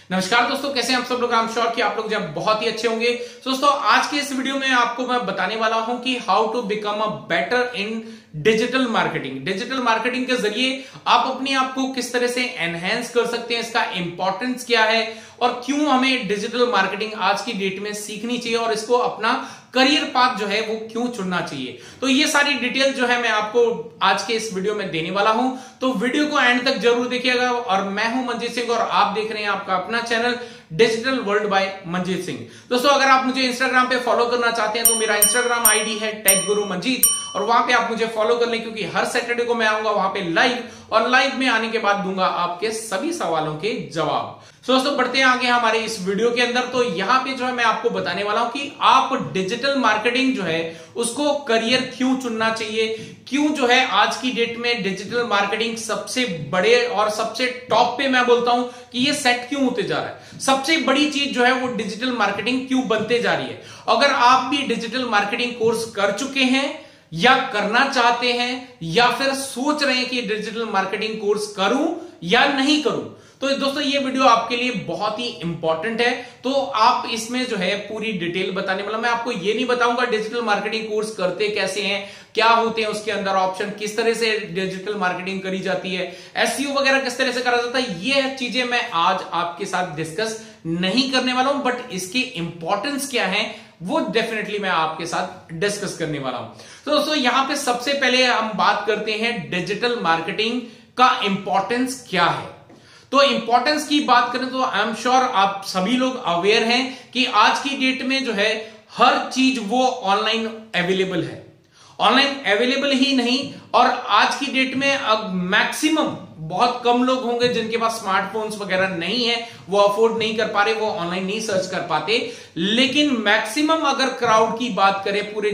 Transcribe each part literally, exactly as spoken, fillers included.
नमस्कार दोस्तों, कैसे हैं आप सब लोग। आई एम श्योर कि आप लोग जब बहुत ही अच्छे होंगे। दोस्तों आज के इस वीडियो में आपको मैं बताने वाला हूं कि how to become a better in digital marketing. Digital marketing के जरिए आप अपने आप को किस तरह से एनहेंस कर सकते हैं, इसका इंपॉर्टेंस क्या है और क्यों हमें डिजिटल मार्केटिंग आज की डेट में सीखनी चाहिए और इसको अपना करियर पाथ जो है वो क्यों चुनना चाहिए। तो ये सारी डिटेल जो है मैं आपको आज के इस वीडियो में देने वाला हूं, तो वीडियो को एंड तक जरूर देखिएगा। और मैं हूं मंजीत सिंह और आप देख रहे हैं आपका अपना channel digital world by Manjeet Singh. दोस्तों अगर आप मुझे इंस्टाग्राम पे फॉलो करना चाहते हैं तो मेरा इंस्टाग्राम आईडी है टेक गुरु मंजीत और वहां पे आप मुझे फॉलो कर लें, क्योंकि हर सैटरडे को मैं आऊंगा वहां पे लाइव और लाइव में आने के बाद दूंगा आपके सभी सवालों के जवाब। तो दोस्तों बढ़ते हैं आगे हमारे इस वीडियो के अंदर। तो यहां पे जो है मैं आपको बताने वाला हूं कि आप डिजिटल मार्केटिंग जो है उसको करियर क्यों चुनना चाहिए, क्यों जो है आज की डेट में डिजिटल मार्केटिंग सबसे बड़े और सबसे टॉप पे मैं बोलता हूं कि ये सेट क्यों होते जा रहा है। सबसे बड़ी चीज जो है वो डिजिटल मार्केटिंग क्यों बनते जा रही है। अगर आप भी डिजिटल मार्केटिंग कोर्स कर चुके हैं या करना चाहते हैं या फिर सोच रहे हैं कि डिजिटल मार्केटिंग कोर्स करूं या नहीं करूं, तो दोस्तों ये वीडियो आपके लिए बहुत ही इंपॉर्टेंट है। तो आप इसमें जो है पूरी डिटेल बताने वाला। मैं आपको ये नहीं बताऊंगा डिजिटल मार्केटिंग कोर्स करते कैसे हैं, क्या होते हैं उसके अंदर ऑप्शन, किस तरह से डिजिटल मार्केटिंग करी जाती है, एसईओ वगैरह किस तरह से करा जाता है। ये चीजें मैं आज आपके साथ डिस्कस नहीं करने वाला हूं, बट इसकी इंपॉर्टेंस क्या है वो डेफिनेटली मैं आपके साथ डिस्कस करने वाला हूं। तो दोस्तों यहां पे सबसे पहले हम बात करते हैं डिजिटल मार्केटिंग का इंपॉर्टेंस क्या है। तो इंपॉर्टेंस की बात करें तो आई एम श्योर आप सभी लोग अवेयर हैं कि आज की डेट में जो है हर चीज वो ऑनलाइन अवेलेबल है। ऑनलाइन अवेलेबल ही नहीं, और आज की डेट में अब मैक्सिमम बहुत कम लोग होंगे जिनके पास स्मार्टफोन्स वगैरह नहीं है, वो अफोर्ड नहीं कर पा रहे, वो ऑनलाइन नहीं सर्च कर पाते। लेकिन मैक्सिमम अगर क्राउड की बात करें, पूरे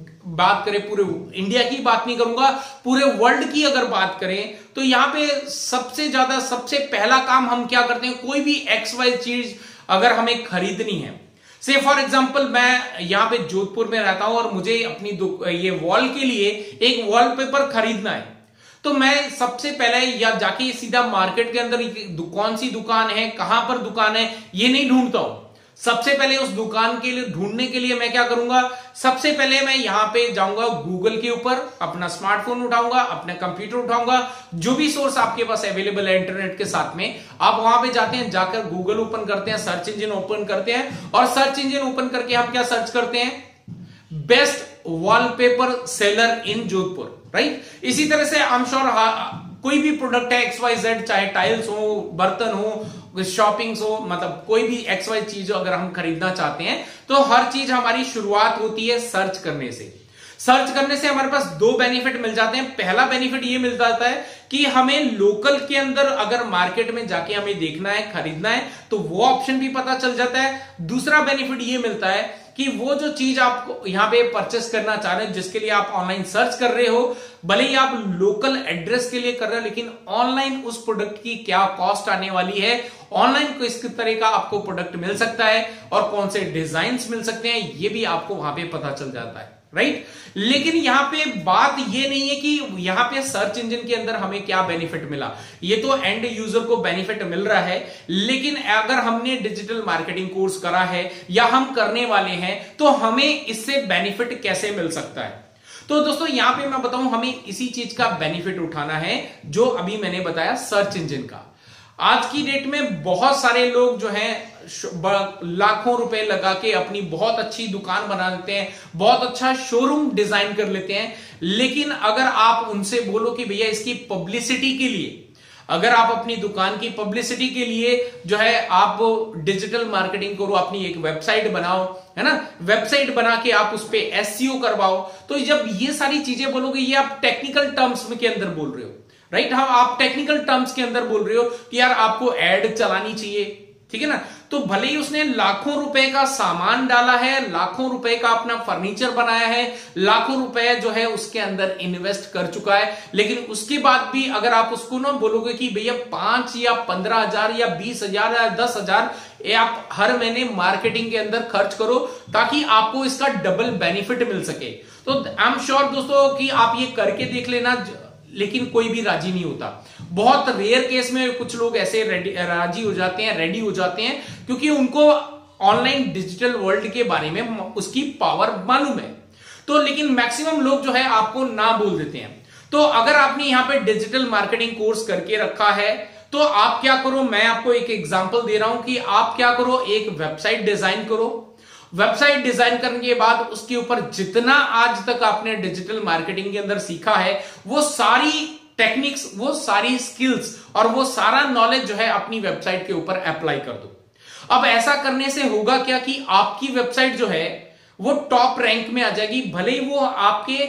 बात करें पूरे इंडिया की बात नहीं करूंगा, पूरे वर्ल्ड की अगर बात करें तो यहां पे सबसे ज्यादा सबसे पहला काम हम क्या करते हैं, कोई भी एक्स वाई चीज अगर हमें खरीदनी है। से फॉर एग्जांपल मैं यहां पे जोधपुर में रहता हूं और मुझे अपनी ये वॉल के लिए एक वॉलपेपर खरीदना है, तो मैं सबसे पहले या जाके सीधा मार्केट के अंदर कौन सी दुकान है, कहां पर दुकान है, ये नहीं ढूंढता हूं। सबसे पहले उस दुकान के लिए ढूंढने के लिए मैं क्या करूंगा, सबसे पहले मैं यहां पे जाऊंगा गूगल के ऊपर, अपना स्मार्टफोन उठाऊंगा, अपना कंप्यूटर उठाऊंगा, जो भी सोर्स आपके पास अवेलेबल है इंटरनेट के साथ में, आप वहां पे जाते हैं, जाकर गूगल ओपन करते हैं, सर्च इंजन ओपन करते हैं और सर्च इंजन ओपन करके हम क्या सर्च करते हैं, best wallpaper seller in Jodhpur, right. इसी तरह से आई एम श्योर कोई भी प्रोडक्ट है एक्स वाई जेड, चाहे टाइल्स हो, बर्तन हो, शॉपिंग्स हो, मतलब कोई भी एक्स वाई चीज अगर हम खरीदना चाहते हैं तो हर चीज हमारी शुरुआत होती है सर्च करने से। सर्च करने से हमारे पास दो बेनिफिट मिल जाते हैं। पहला बेनिफिट ये मिल जाता है कि हमें लोकल के अंदर अगर मार्केट में जाके हमें देखना है, खरीदना है, तो वो ऑप्शन भी पता चल जाता है। दूसरा बेनिफिट ये मिलता है कि वो जो चीज आप यहां पे परचेस करना चाह रहे हैं, जिसके लिए आप ऑनलाइन सर्च कर रहे हो, भले ही आप लोकल एड्रेस के लिए कर रहे हो, लेकिन ऑनलाइन उस प्रोडक्ट की क्या कॉस्ट आने वाली है, ऑनलाइन किस तरह का आपको प्रोडक्ट मिल सकता है और कौन से डिजाइन मिल सकते हैं, ये भी आपको वहां पे पता चल जाता है, राइट। लेकिन यहां पे बात ये नहीं है कि यहां पे सर्च इंजन के अंदर हमें क्या बेनिफिट मिला, ये तो एंड यूजर को बेनिफिट मिल रहा है। लेकिन अगर हमने डिजिटल मार्केटिंग कोर्स करा है या हम करने वाले हैं तो हमें इससे बेनिफिट कैसे मिल सकता है। तो दोस्तों यहां पे मैं बताऊं, हमें इसी चीज का बेनिफिट उठाना है जो अभी मैंने बताया, सर्च इंजन का। आज की डेट में बहुत सारे लोग जो हैं लाखों रुपए लगा के अपनी बहुत अच्छी दुकान बना देते हैं, बहुत अच्छा शोरूम डिजाइन कर लेते हैं। लेकिन अगर आप उनसे बोलो कि भैया इसकी पब्लिसिटी के लिए, अगर आप अपनी दुकान की पब्लिसिटी के लिए जो है आप डिजिटल मार्केटिंग करो, अपनी एक वेबसाइट बनाओ, है ना, वेबसाइट बना के आप उस पर एसईओ करवाओ, तो जब ये सारी चीजें बोलोगे, ये आप टेक्निकल टर्म्स के अंदर बोल रहे हो, राइट। हाँ, आप टेक्निकल टर्म्स के अंदर बोल रहे हो कि यार आपको एड चलानी चाहिए, ठीक है ना। तो भले ही उसने लाखों रुपए का सामान डाला है, लाखों रुपए का अपना फर्नीचर बनाया है, लाखों रुपए जो है उसके अंदर इन्वेस्ट कर चुका है, लेकिन उसके बाद भी अगर आप उसको ना बोलोगे कि भैया पांच या पंद्रह हजार या बीस हजार या दस हजार ये आप हर महीने मार्केटिंग के अंदर खर्च करो ताकि आपको इसका डबल बेनिफिट मिल सके, तो आई एम श्योर दोस्तों कि आप ये करके देख लेना, लेकिन कोई भी राजी नहीं होता। बहुत रेयर केस में कुछ लोग ऐसे राजी हो जाते हैं, रेडी हो जाते हैं, क्योंकि उनको ऑनलाइन डिजिटल वर्ल्ड के बारे में उसकी पावर मालूम है। तो लेकिन मैक्सिमम लोग जो है आपको ना बोल देते हैं। तो अगर आपने यहां पे डिजिटल मार्केटिंग कोर्स करके रखा है तो आप क्या करो, मैं आपको एक एग्जांपल दे रहा हूं कि आप क्या करो, एक वेबसाइट डिजाइन करो। वेबसाइट डिजाइन करने के बाद उसके ऊपर जितना आज तक आपने डिजिटल मार्केटिंग के अंदर सीखा है वो सारी टेक्निक्स, वो सारी स्किल्स और वो सारा नॉलेज जो है अपनी वेबसाइट के ऊपर अप्लाई कर दो। अब ऐसा करने से होगा क्या कि आपकी वेबसाइट जो है वो टॉप रैंक में आ जाएगी। भले ही वो आपके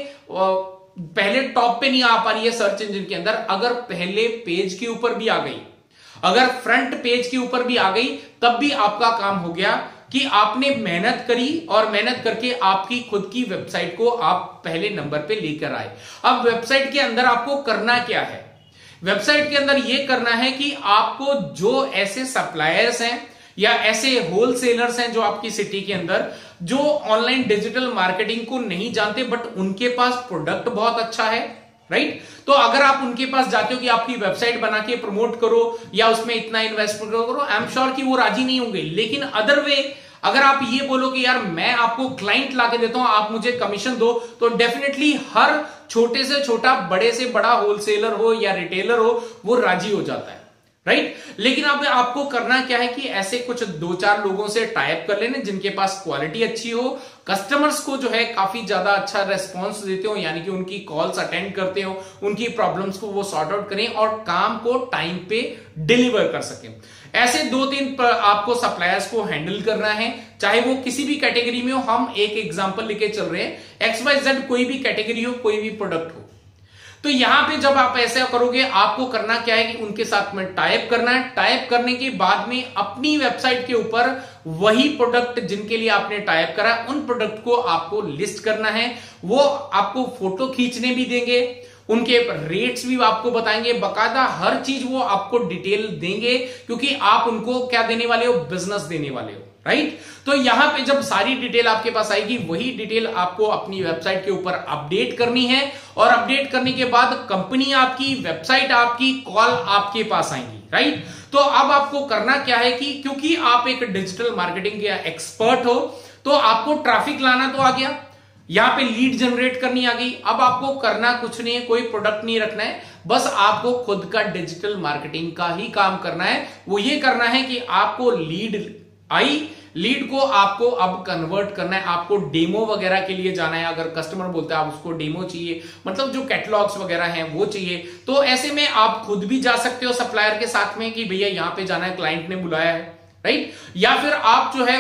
पहले टॉप पे नहीं आ पा रही है सर्च इंजन के अंदर, अगर पहले पेज के ऊपर भी आ गई, अगर फ्रंट पेज के ऊपर भी आ गई, तब भी आपका काम हो गया कि आपने मेहनत करी और मेहनत करके आपकी खुद की वेबसाइट को आप पहले नंबर पे लेकर आए। अब वेबसाइट के अंदर आपको करना क्या है, वेबसाइट के अंदर यह करना है कि आपको जो ऐसे सप्लायर्स हैं या ऐसे होलसेलर्स हैं जो आपकी सिटी के अंदर जो ऑनलाइन डिजिटल मार्केटिंग को नहीं जानते बट उनके पास प्रोडक्ट बहुत अच्छा है, राइट, तो अगर आप उनके पास जाते हो कि आपकी वेबसाइट बना के प्रमोट करो या उसमें इतना इन्वेस्टमेंट करो, आई एम श्योर कि वो राजी नहीं होंगे। लेकिन अदर वे अगर आप ये बोलो कि यार मैं आपको क्लाइंट लाके देता हूं, आप मुझे कमीशन दो, तो डेफिनेटली हर छोटे से छोटा, बड़े से बड़ा होलसेलर हो या रिटेलर हो वो राजी हो जाता है, राइट right? लेकिन अब आपको करना क्या है कि ऐसे कुछ दो चार लोगों से टाइप कर लेने जिनके पास क्वालिटी अच्छी हो, कस्टमर्स को जो है काफी ज्यादा अच्छा रेस्पॉन्स देते हो, यानी कि उनकी कॉल्स अटेंड करते हो, उनकी प्रॉब्लम्स को वो सॉर्ट आउट करें और काम को टाइम पे डिलीवर कर सकें। ऐसे दो तीन आपको सप्लायर्स को हैंडल करना है, चाहे वो किसी भी कैटेगरी में हो। हम एक एग्जांपल लेके चल रहे हैं, एक्स वाई जेड कोई भी कैटेगरी हो, कोई भी प्रोडक्ट हो। तो यहां पे जब आप ऐसा करोगे आपको करना क्या है कि उनके साथ में टाइप करना है। टाइप करने के बाद में अपनी वेबसाइट के ऊपर वही प्रोडक्ट जिनके लिए आपने टाइप करा उन प्रोडक्ट को आपको लिस्ट करना है। वो आपको फोटो खींचने भी देंगे, उनके रेट्स भी आपको बताएंगे, बकायदा हर चीज वो आपको डिटेल देंगे, क्योंकि आप उनको क्या देने वाले हो, बिजनेस देने वाले हो, राइट। तो यहां पे जब सारी डिटेल आपके पास आएगी वही डिटेल आपको अपनी वेबसाइट के ऊपर अपडेट करनी है, और अपडेट करने के बाद कंपनी आपकी, वेबसाइट आपकी, कॉल आपके पास आएंगी, राइट। तो अब आपको करना क्या है कि क्योंकि आप एक डिजिटल मार्केटिंग के एक्सपर्ट हो तो आपको ट्रैफिक लाना तो आ गया, यहां पे लीड जनरेट करनी आ गई। अब आपको करना कुछ नहीं है, कोई प्रोडक्ट नहीं रखना है, बस आपको खुद का डिजिटल मार्केटिंग का ही काम करना है। वो ये करना है कि आपको लीड आई, लीड को आपको अब कन्वर्ट करना है, आपको डेमो वगैरह के लिए जाना है। अगर कस्टमर बोलता है आप उसको डेमो चाहिए, मतलब जो कैटलॉग्स वगैरह हैं वो चाहिए, तो ऐसे में आप खुद भी जा सकते हो सप्लायर के साथ में कि भैया यहां पे जाना है, क्लाइंट ने बुलाया है, राइट। या फिर आप जो है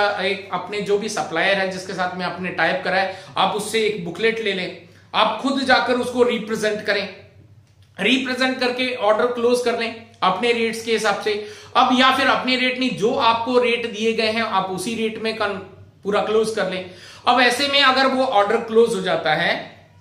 एक अपने जो भी सप्लायर है जिसके साथ में आपने टाइप करा है, आप उससे एक बुकलेट ले लें, आप खुद जाकर उसको रिप्रेजेंट करें, रिप्रेजेंट करके ऑर्डर क्लोज कर लें अपने रेट्स के हिसाब से। अब या फिर अपने रेट नहीं, जो आपको रेट दिए गए हैं आप उसी रेट में पूरा क्लोज कर लें। अब ऐसे में अगर वो ऑर्डर क्लोज हो जाता है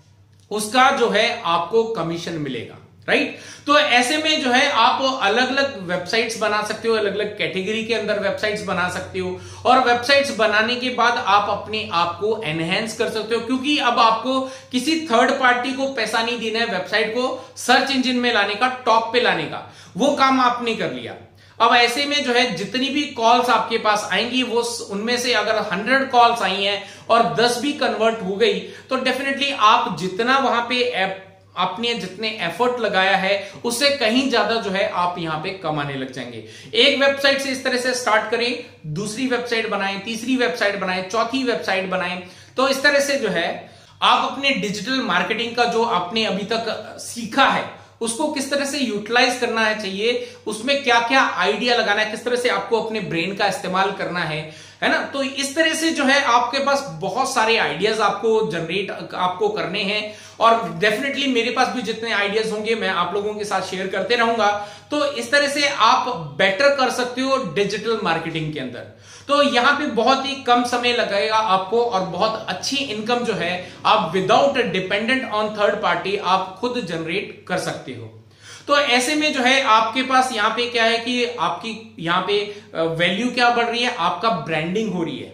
उसका जो है आपको कमीशन मिलेगा, राइट। तो ऐसे में जो है आप अलग अलग वेबसाइट्स बना सकते हो, अलग अलग कैटेगरी के अंदर वेबसाइट्स बना सकते हो, और वेबसाइट्स बनाने के बाद आप अपने आप को एनहेंस कर सकते हो, क्योंकि अब आपको किसी थर्ड पार्टी को पैसा नहीं देना है वेबसाइट को सर्च इंजन में लाने का, टॉप पे लाने का, वो काम आपने कर लिया। अब ऐसे में जो है जितनी भी कॉल्स आपके पास आएंगी वो उनमें से अगर हंड्रेड कॉल्स आई हैं और दस भी कन्वर्ट हो गई तो डेफिनेटली आप जितना वहां पे ऐप आपने जितने एफर्ट लगाया है उससे कहीं ज्यादा जो है आप यहां पे कमाने लग जाएंगे। एक वेबसाइट से इस तरह से स्टार्ट करें, दूसरी वेबसाइट बनाएं, तीसरी वेबसाइट बनाएं, चौथी वेबसाइट बनाएं, तो इस तरह से जो है आप अपने डिजिटल मार्केटिंग का जो आपने अभी तक सीखा है उसको किस तरह से यूटिलाइज करना है चाहिए, उसमें क्या क्या आइडिया लगाना है, किस तरह से आपको अपने ब्रेन का इस्तेमाल करना है, है ना। तो इस तरह से जो है आपके पास बहुत सारे आइडियाज आपको जनरेट आपको करने हैं, और डेफिनेटली मेरे पास भी जितने आइडियाज होंगे मैं आप लोगों के साथ शेयर करते रहूंगा। तो इस तरह से आप बेटर कर सकते हो डिजिटल मार्केटिंग के अंदर। तो यहां पे बहुत ही कम समय लगेगा आपको, और बहुत अच्छी इनकम जो है आप without dependent on third party आप खुद जनरेट कर सकते हो। तो ऐसे में जो है आपके पास यहां पे क्या है कि आपकी यहां पे वैल्यू क्या बढ़ रही है, आपका ब्रांडिंग हो रही है,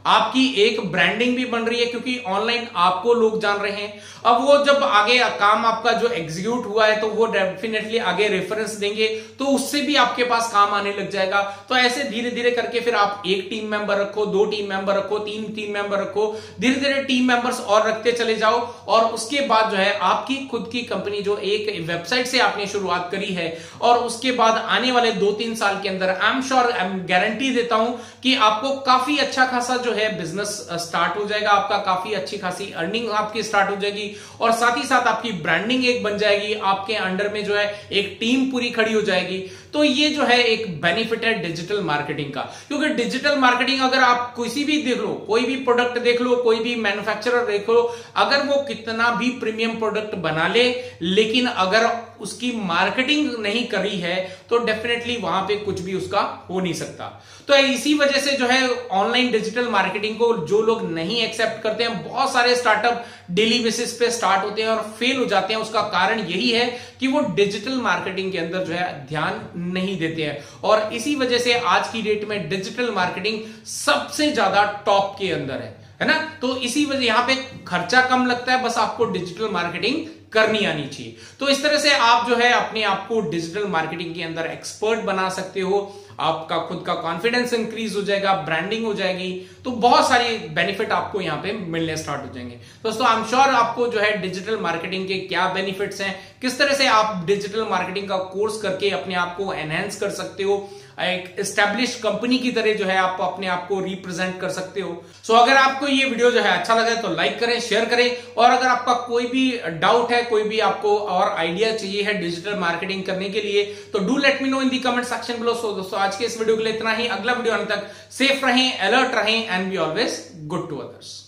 आपकी एक ब्रांडिंग भी बन रही है, क्योंकि ऑनलाइन आपको लोग जान रहे हैं। अब वो जब आगे काम आपका जो एग्जीक्यूट हुआ है तो वो डेफिनेटली आगे रेफरेंस देंगे, तो उससे भी आपके पास काम आने लग जाएगा। तो ऐसे धीरे धीरे करके फिर आप एक टीम मेंबर रखो, दो टीम मेंबर रखो, तीन टीम मेंबर रखो, धीरे धीरे टीम मेंबर्स और रखते चले जाओ। और उसके बाद जो है आपकी खुद की कंपनी, जो एक वेबसाइट से आपने शुरुआत करी है, और उसके बाद आने वाले दो तीन साल के अंदर I am sure, I am guarantee देता हूं कि आपको काफी अच्छा खासा जो है बिजनेस स्टार्ट हो जाएगा, आपका काफी अच्छी खासी अर्निंग आपकी स्टार्ट हो जाएगी, और साथ ही साथ आपकी ब्रांडिंग एक बन जाएगी, आपके अंडर में जो है एक टीम पूरी खड़ी हो जाएगी। तो ये जो है एक बेनिफिट है डिजिटल मार्केटिंग का, क्योंकि डिजिटल मार्केटिंग अगर आप किसी भी देख लो, कोई भी प्रोडक्ट देख लो, कोई भी मैन्युफैक्चरर देख लो, अगर वो कितना भी प्रीमियम प्रोडक्ट बना ले, लेकिन अगर उसकी मार्केटिंग नहीं करी है तो डेफिनेटली वहां पे कुछ भी उसका हो नहीं सकता। तो इसी वजह से जो है ऑनलाइन डिजिटल मार्केटिंग को जो लोग नहीं एक्सेप्ट करते हैं, बहुत सारे स्टार्टअप डेली बेसिस पे स्टार्ट होते हैं और फेल हो जाते हैं। उसका कारण यही है कि वो डिजिटल मार्केटिंग के अंदर जो है ध्यान नहीं देते हैं, और इसी वजह से आज की डेट में डिजिटल मार्केटिंग सबसे ज्यादा टॉप के अंदर है, है ना। तो इसी वजह यहां पे खर्चा कम लगता है, बस आपको डिजिटल मार्केटिंग करनी आनी चाहिए। तो इस तरह से आप जो है अपने आप को डिजिटल मार्केटिंग के अंदर एक्सपर्ट बना सकते हो, आपका खुद का कॉन्फिडेंस इंक्रीज हो जाएगा, ब्रांडिंग हो जाएगी, तो बहुत सारी बेनिफिट आपको यहां पे मिलने स्टार्ट हो जाएंगे। दोस्तों आई एम श्योर आपको जो है डिजिटल मार्केटिंग के क्या बेनिफिट्स हैं, किस तरह से आप डिजिटल मार्केटिंग का कोर्स करके अपने आप को एनहेंस कर सकते हो, एक एस्टैब्लिश कंपनी की तरह जो है आप अपने आप को रिप्रेजेंट कर सकते हो। सो so, अगर आपको ये वीडियो जो है अच्छा लगे तो लाइक करें, शेयर करें, और अगर आपका कोई भी डाउट है, कोई भी आपको और आइडिया चाहिए है डिजिटल मार्केटिंग करने के लिए, तो do let me know in the comment section below. So दोस्तों आज के इस वीडियो के लिए इतना ही। अगला वीडियो आने तक सेफ रहें, अलर्ट रहें, and be always good to others.